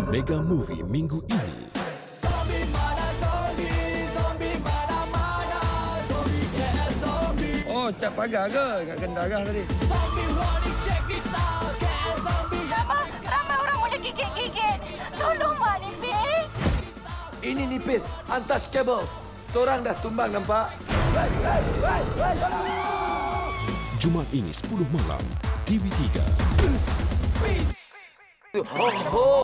Mega Movie minggu ini. Oh, cat pagar ke? Kat kendarah tadi. Ramai orang boleh gigit-gigit. Tolong, Mak Nipis. Ini Nipis, untouchable. Seorang dah tumbang, nampak? Jumaat ini 10 malam, TV3. Oh, oh.